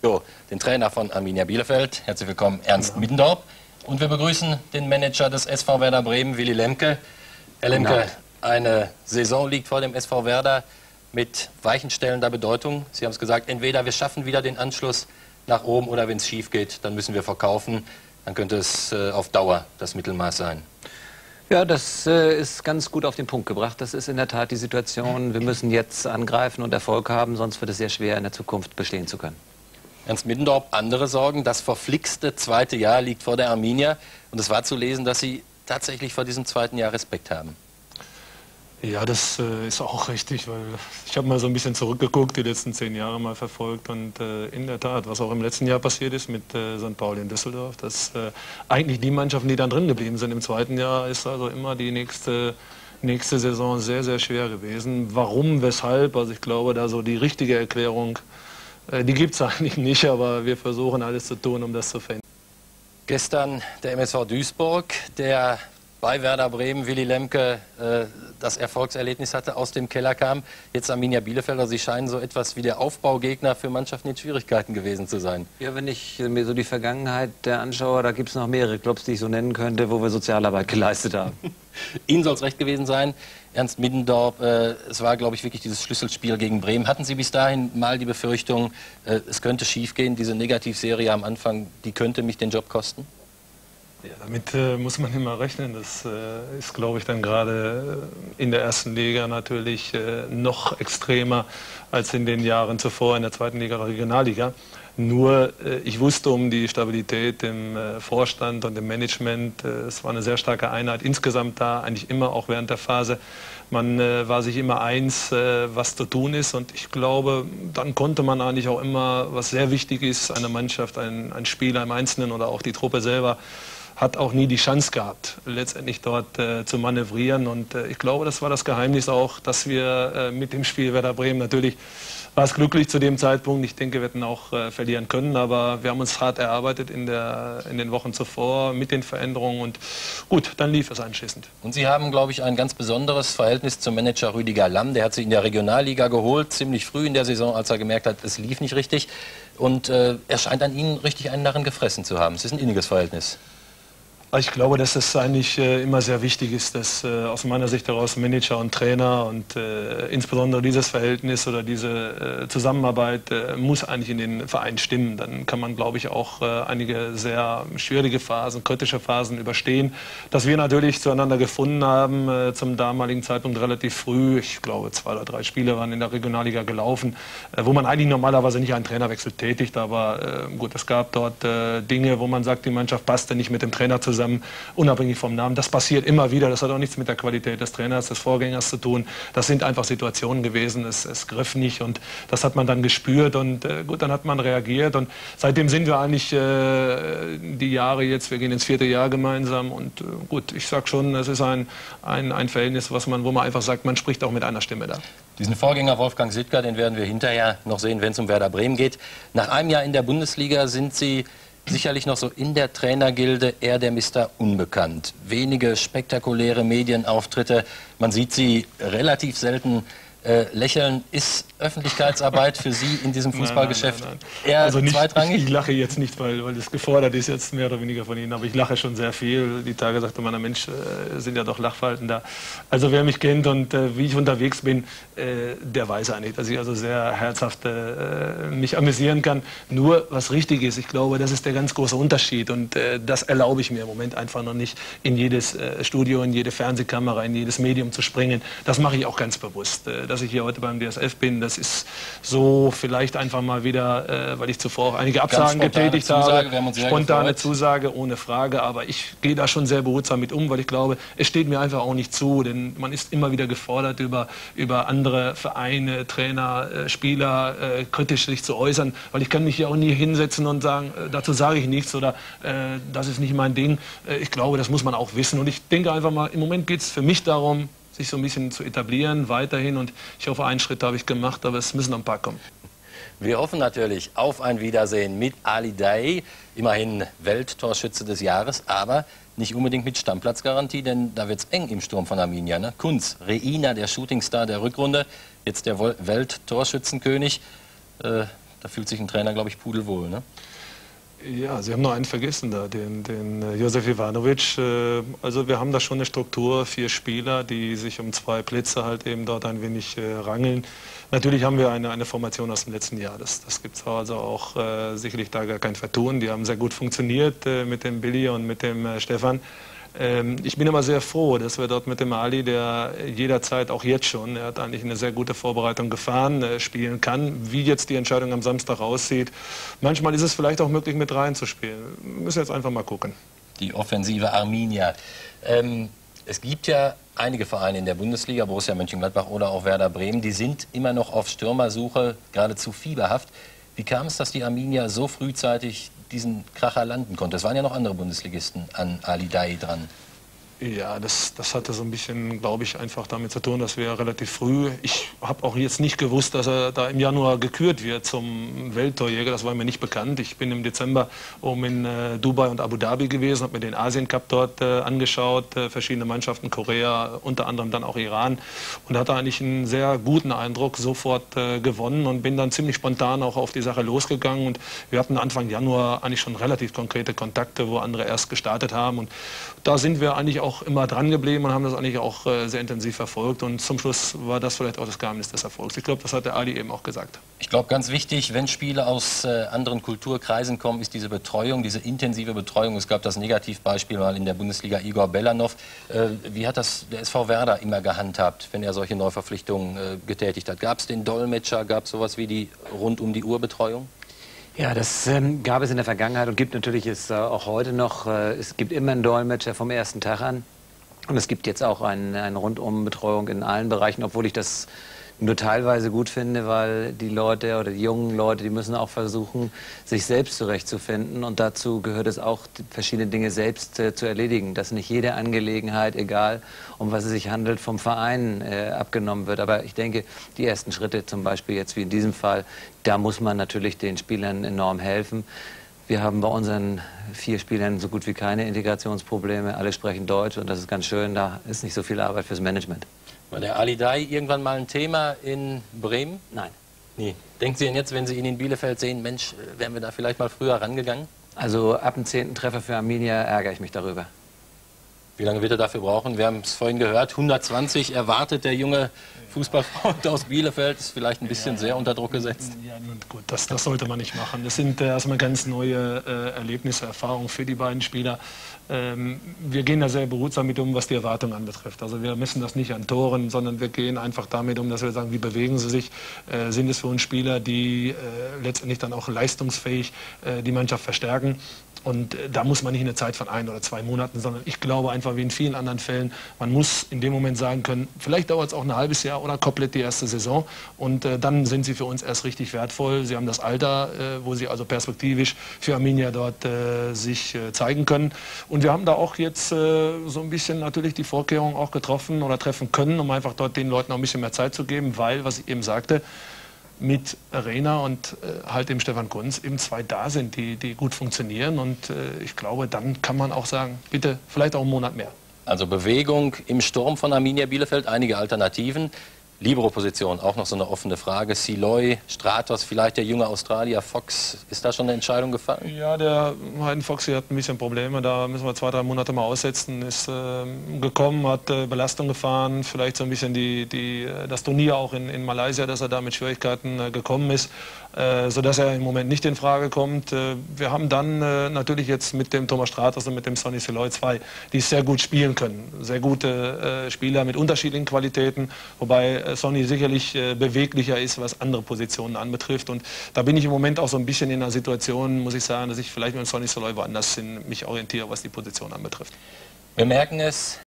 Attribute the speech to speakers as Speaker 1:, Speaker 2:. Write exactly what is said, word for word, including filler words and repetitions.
Speaker 1: So, den Trainer von Arminia Bielefeld. Herzlich willkommen, Ernst ja. Middendorp. Und wir begrüßen den Manager des S V Werder Bremen, Willy Lemke. Herr Lemke, eine Saison liegt vor dem S V Werder mit weichenstellender Bedeutung. Sie haben es gesagt, entweder wir schaffen wieder den Anschluss nach oben oder wenn es schief geht, dann müssen wir verkaufen. Dann könnte es äh, auf Dauer das Mittelmaß sein.
Speaker 2: Ja, das äh, ist ganz gut auf den Punkt gebracht. Das ist in der Tat die Situation. Wir müssen jetzt angreifen und Erfolg haben, sonst wird es sehr schwer, in der Zukunft bestehen zu können.
Speaker 1: Ernst Middendorp, andere Sorgen. Das verflixte zweite Jahr liegt vor der Arminia. Und es war zu lesen, dass Sie tatsächlich vor diesem zweiten Jahr Respekt haben.
Speaker 3: Ja, das äh, ist auch richtig, weil ich habe mal so ein bisschen zurückgeguckt, die letzten zehn Jahre mal verfolgt und äh, in der Tat, was auch im letzten Jahr passiert ist mit äh, Sankt Pauli in Düsseldorf, dass äh, eigentlich die Mannschaften, die dann drin geblieben sind im zweiten Jahr, ist also immer die nächste, nächste Saison sehr, sehr schwer gewesen. Warum, weshalb, also ich glaube, da so die richtige Erklärung, äh, die gibt es eigentlich nicht, aber wir versuchen alles zu tun, um das zu verhindern.
Speaker 1: Gestern der M S V Duisburg, der bei Werder Bremen, Willy Lemke, äh, das Erfolgserlebnis hatte, aus dem Keller kam. Jetzt Arminia Bielefeld, also Sie scheinen so etwas wie der Aufbaugegner für Mannschaften in Schwierigkeiten gewesen zu sein.
Speaker 2: Ja, wenn ich mir so die Vergangenheit anschaue, da gibt es noch mehrere Clubs, die ich so nennen könnte, wo wir Sozialarbeit geleistet haben.
Speaker 1: Ihnen soll es recht gewesen sein, Ernst Middendorp. Äh, es war, glaube ich, wirklich dieses Schlüsselspiel gegen Bremen. Hatten Sie bis dahin mal die Befürchtung, äh, es könnte schiefgehen, diese Negativserie am Anfang, die könnte mich den Job kosten?
Speaker 3: Ja, damit äh, muss man immer rechnen. Das äh, ist, glaube ich, dann gerade in der ersten Liga natürlich äh, noch extremer als in den Jahren zuvor in der zweiten Liga oder Regionalliga. Nur, äh, ich wusste um die Stabilität im äh, Vorstand und im Management. Äh, es war eine sehr starke Einheit insgesamt da, eigentlich immer, auch während der Phase. Man äh, war sich immer eins, äh, was zu tun ist. Und ich glaube, dann konnte man eigentlich auch immer, was sehr wichtig ist, eine Mannschaft, ein, ein Spieler im Einzelnen oder auch die Truppe selber, hat auch nie die Chance gehabt, letztendlich dort äh, zu manövrieren. Und äh, ich glaube, das war das Geheimnis auch, dass wir äh, mit dem Spiel Werder Bremen, natürlich war es glücklich zu dem Zeitpunkt, ich denke, wir hätten auch äh, verlieren können, aber wir haben uns hart erarbeitet in, der, in den Wochen zuvor mit den Veränderungen und gut, dann lief es anschließend.
Speaker 1: Und Sie haben, glaube ich, ein ganz besonderes Verhältnis zum Manager Rüdiger Lamm. Der hat Sie in der Regionalliga geholt, ziemlich früh in der Saison, als er gemerkt hat, es lief nicht richtig. Und äh, er scheint an Ihnen richtig einen Narren gefressen zu haben. Es ist ein inniges Verhältnis.
Speaker 3: Ich glaube, dass es eigentlich äh, immer sehr wichtig ist, dass äh, aus meiner Sicht heraus Manager und Trainer und äh, insbesondere dieses Verhältnis oder diese äh, Zusammenarbeit äh, muss eigentlich in den Verein stimmen. Dann kann man, glaube ich, auch äh, einige sehr schwierige Phasen, kritische Phasen überstehen. Dass wir natürlich zueinander gefunden haben, äh, zum damaligen Zeitpunkt relativ früh, ich glaube zwei oder drei Spiele waren in der Regionalliga gelaufen, äh, wo man eigentlich normalerweise nicht einen Trainerwechsel tätigt, aber äh, gut, es gab dort äh, Dinge, wo man sagt, die Mannschaft passte nicht mit dem Trainer zusammen. Unabhängig vom Namen. Das passiert immer wieder. Das hat auch nichts mit der Qualität des Trainers, des Vorgängers zu tun. Das sind einfach Situationen gewesen. Es, es griff nicht und das hat man dann gespürt und äh, gut, dann hat man reagiert und seitdem sind wir eigentlich äh, die Jahre jetzt, wir gehen ins vierte Jahr gemeinsam und äh, gut, ich sag schon, es ist ein, ein, ein Verhältnis, was man, wo man einfach sagt, man spricht auch mit einer Stimme da.
Speaker 1: Diesen Vorgänger Wolfgang Sittger, den werden wir hinterher noch sehen, wenn es um Werder Bremen geht. Nach einem Jahr in der Bundesliga sind Sie sicherlich noch so in der Trainergilde eher der Mister Unbekannt. Wenige spektakuläre Medienauftritte. Man sieht Sie relativ selten äh, lächeln. Ist Öffentlichkeitsarbeit für Sie in diesem Fußballgeschäft
Speaker 3: nein, nein, nein, nein.
Speaker 1: eher
Speaker 3: also nicht,
Speaker 1: zweitrangig?
Speaker 3: Ich, ich lache jetzt nicht, weil, weil das gefordert ist jetzt mehr oder weniger von Ihnen, aber ich lache schon sehr viel. Die Tage sagte man, Mensch, äh, sind ja doch Lachfalten da. Also wer mich kennt und äh, wie ich unterwegs bin, äh, der weiß eigentlich, dass ich also sehr herzhaft äh, mich amüsieren kann. Nur was richtig ist, ich glaube, das ist der ganz große Unterschied und äh, das erlaube ich mir im Moment einfach noch nicht, in jedes äh, Studio, in jede Fernsehkamera, in jedes Medium zu springen. Das mache ich auch ganz bewusst. Äh, dass ich hier heute beim D S F bin, das ist so vielleicht einfach mal wieder, äh, weil ich zuvor auch einige Absagen getätigt habe. Spontane Zusage, ohne Frage. Aber ich gehe da schon sehr behutsam mit um, weil ich glaube, es steht mir einfach auch nicht zu. Denn man ist immer wieder gefordert, über, über andere Vereine, Trainer, äh, Spieler äh, kritisch sich zu äußern. Weil ich kann mich hier auch nie hinsetzen und sagen, äh, dazu sage ich nichts oder äh, das ist nicht mein Ding. Äh, ich glaube, das muss man auch wissen. Und ich denke einfach mal, im Moment geht es für mich darum, sich so ein bisschen zu etablieren, weiterhin. Und ich hoffe, einen Schritt habe ich gemacht, aber es müssen noch ein paar kommen.
Speaker 1: Wir hoffen natürlich auf ein Wiedersehen mit Ali Daei, immerhin Welttorschütze des Jahres, aber nicht unbedingt mit Stammplatzgarantie, denn da wird es eng im Sturm von Arminia. Ne? Kunz, Reina, der Shootingstar der Rückrunde, jetzt der Welttorschützenkönig. Äh, Da fühlt sich ein Trainer, glaube ich, pudelwohl, ne?
Speaker 3: Ja, Sie haben noch einen vergessen da, den, den äh, Josef Ivanovic. Äh, also wir haben da schon eine Struktur, vier Spieler, die sich um zwei Plätze halt eben dort ein wenig äh, rangeln. Natürlich haben wir eine, eine Formation aus dem letzten Jahr, das, das gibt es also auch äh, sicherlich da gar kein Vertun. Die haben sehr gut funktioniert äh, mit dem Billy und mit dem äh, Stefan. Ich bin immer sehr froh, dass wir dort mit dem Ali, der jederzeit, auch jetzt schon, er hat eigentlich eine sehr gute Vorbereitung gefahren, spielen kann. Wie jetzt die Entscheidung am Samstag aussieht, manchmal ist es vielleicht auch möglich, mit reinzuspielen. Wir müssen jetzt einfach mal gucken.
Speaker 1: Die offensive Arminia. Ähm, es gibt ja einige Vereine in der Bundesliga, Borussia Mönchengladbach oder auch Werder Bremen, die sind immer noch auf Stürmersuche, geradezu fieberhaft. Wie kam es, dass die Arminia so frühzeitig diesen Kracher landen konnte? Es waren ja noch andere Bundesligisten an Ali Daei dran.
Speaker 3: Ja, das, das hatte so ein bisschen, glaube ich, einfach damit zu tun, dass wir relativ früh, ich habe auch jetzt nicht gewusst, dass er da im Januar gekürt wird zum Welttorjäger, das war mir nicht bekannt. Ich bin im Dezember oben in äh, Dubai und Abu Dhabi gewesen, habe mir den Asien Cup dort äh, angeschaut, äh, verschiedene Mannschaften, Korea, unter anderem dann auch Iran, und hatte eigentlich einen sehr guten Eindruck, sofort äh, gewonnen, und bin dann ziemlich spontan auch auf die Sache losgegangen, und wir hatten Anfang Januar eigentlich schon relativ konkrete Kontakte, wo andere erst gestartet haben, und da sind wir eigentlich auch immer dran geblieben und haben das eigentlich auch äh, sehr intensiv verfolgt, und zum Schluss war das vielleicht auch das Geheimnis des Erfolgs. Ich glaube, das hat der Ali eben auch gesagt.
Speaker 1: Ich glaube, ganz wichtig, wenn Spieler aus äh, anderen Kulturkreisen kommen, ist diese Betreuung, diese intensive Betreuung. Es gab das Negativbeispiel mal in der Bundesliga, Igor Belanov. Äh, wie hat das der S V Werder immer gehandhabt, wenn er solche Neuverpflichtungen äh, getätigt hat? Gab es den Dolmetscher, gab es sowas wie die rund um die Uhr Betreuung?
Speaker 2: Ja, das ähm, gab es in der Vergangenheit und gibt natürlich es äh, auch heute noch. Äh, es gibt immer einen Dolmetscher vom ersten Tag an. Und es gibt jetzt auch eine, eine Rundumbetreuung in allen Bereichen, obwohl ich das nur teilweise gut finde, weil die Leute oder die jungen Leute, die müssen auch versuchen, sich selbst zurechtzufinden. Und dazu gehört es auch, verschiedene Dinge selbst äh, zu erledigen. Dass nicht jede Angelegenheit, egal um was es sich handelt, vom Verein äh, abgenommen wird. Aber ich denke, die ersten Schritte, zum Beispiel jetzt wie in diesem Fall, da muss man natürlich den Spielern enorm helfen. Wir haben bei unseren vier Spielern so gut wie keine Integrationsprobleme. Alle sprechen Deutsch, und das ist ganz schön. Da ist nicht so viel Arbeit fürs Management.
Speaker 1: War der Ali Daei irgendwann mal ein Thema in Bremen?
Speaker 2: Nein.
Speaker 1: Nee. Denken Sie denn jetzt, wenn Sie ihn in Bielefeld sehen, Mensch, wären wir da vielleicht mal früher rangegangen?
Speaker 2: Also ab dem zehnten Treffer für Arminia ärgere ich mich darüber.
Speaker 1: Wie lange wird er dafür brauchen? Wir haben es vorhin gehört, hundertzwanzig erwartet der junge Fußballfreund aus Bielefeld. Ist vielleicht ein bisschen ja, sehr unter Druck gesetzt.
Speaker 3: Ja, gut, das, das sollte man nicht machen. Das sind äh, erstmal ganz neue äh, Erlebnisse, Erfahrungen für die beiden Spieler. Ähm, wir gehen da sehr behutsam mit um, was die Erwartungen anbetrifft. Also wir messen das nicht an Toren, sondern wir gehen einfach damit um, dass wir sagen, wie bewegen sie sich? Äh, sind es für uns Spieler, die äh, letztendlich dann auch leistungsfähig äh, die Mannschaft verstärken? Und da muss man nicht eine Zeit von ein oder zwei Monaten, sondern ich glaube einfach wie in vielen anderen Fällen, man muss in dem Moment sagen können, vielleicht dauert es auch ein halbes Jahr oder komplett die erste Saison, und äh, dann sind sie für uns erst richtig wertvoll. Sie haben das Alter, äh, wo sie also perspektivisch für Arminia dort äh, sich äh, zeigen können. Und wir haben da auch jetzt äh, so ein bisschen natürlich die Vorkehrungen auch getroffen oder treffen können, um einfach dort den Leuten auch ein bisschen mehr Zeit zu geben, weil, was ich eben sagte, mit Arena und äh, halt dem Stefan Kunz eben zwei da sind, die, die gut funktionieren, und äh, ich glaube, dann kann man auch sagen, bitte vielleicht auch einen Monat mehr.
Speaker 1: Also Bewegung im Sturm von Arminia Bielefeld, einige Alternativen. Libero-Position, auch noch so eine offene Frage. Siloy, Stratos, vielleicht der junge Australier Fox. Ist da schon eine Entscheidung gefallen?
Speaker 3: Ja, der Hayden Fox hat ein bisschen Probleme. Da müssen wir zwei, drei Monate mal aussetzen. Ist äh, gekommen, hat äh, Belastung gefahren. Vielleicht so ein bisschen die, die, das Turnier auch in, in Malaysia, dass er da mit Schwierigkeiten äh, gekommen ist. Äh, sodass er im Moment nicht in Frage kommt. Äh, wir haben dann äh, natürlich jetzt mit dem Thomas Stratos und mit dem Sonny Siloy zwei, die sehr gut spielen können. Sehr gute äh, Spieler mit unterschiedlichen Qualitäten, wobei äh, Sonny sicherlich äh, beweglicher ist, was andere Positionen anbetrifft. Und da bin ich im Moment auch so ein bisschen in einer Situation, muss ich sagen, dass ich vielleicht mit Sonny Siloy woanders hin mich orientiere, was die Position anbetrifft.
Speaker 1: Wir merken es,